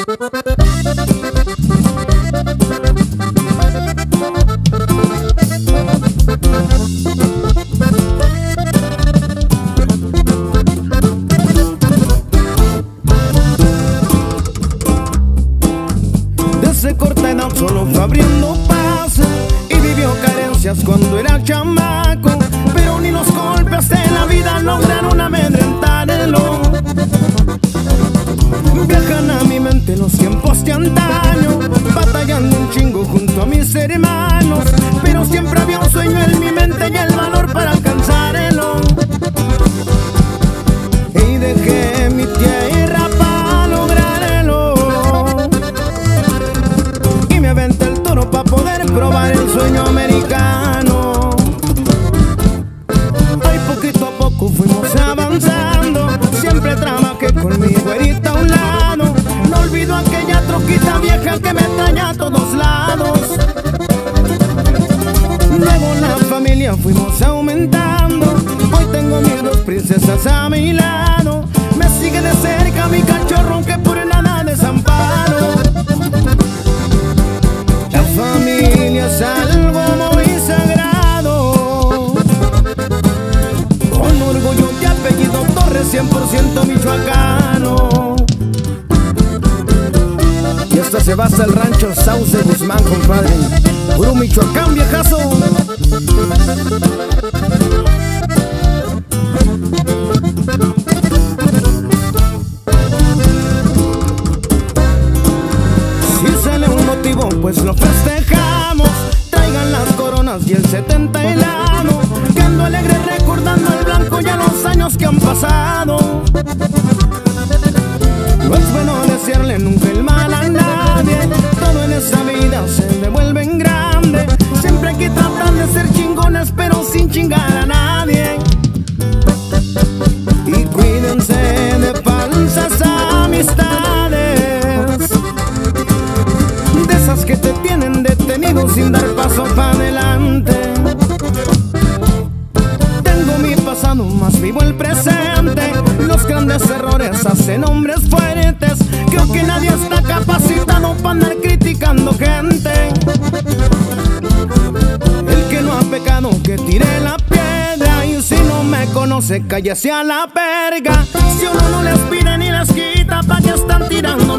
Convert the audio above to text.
Desde corta edad solo fue abriendo paso y vivió carencias cuando era chamaco, pero ni los golpes de la vida lograron amedrentarlo. Viajan a mi mente los tiempos de antaño, batallando un chingo junto a mis hermanos, pero siempre había un sueño en mi mente y el valor para alcanzarlo. Y dejé mi tierra para lograrlo, y me aventé el toro para poder probar el sueño americano. Ay, poquito a poco fuimos avanzando, siempre trabajé con mi güerita a un lado. No olvido aquella troquita vieja que me traía a todos lados. Luego la familia fuimos aumentando, hoy tengo mis dos princesas a mi lado. Me sigue de cerca mi cachorro que por nada desamparo. La familia es algo muy sagrado, con orgullo de apellido Torres, 100% michoacano. Y esta se va hasta el rancho Sauce Guzmán, compadre. Puro Michoacán, viejazo. Si sale un motivo, pues lo festejamos. Traigan las coronas y el 70 helado, que ando alegre recordando el blanco y a los años que han pasado. No es bueno desearle nunca el mal a nadie, todo en esta vida se devuelve en grande. Siempre hay que tratar de ser chingones, pero sin chingar a nadie. Y cuídense de falsas amistades, de esas que te tienen detenido sin dar paso para adelante. Tengo mi pasado, más vivo el presente. Los grandes errores hacen hombres fuertes. Creo que nadie está capacitado para andar criticando gente. El que no ha pecado que tire la piedra, y si no me conoce cállese a la verga. Si uno no les pide ni les quita, ¿pa' qué están tirando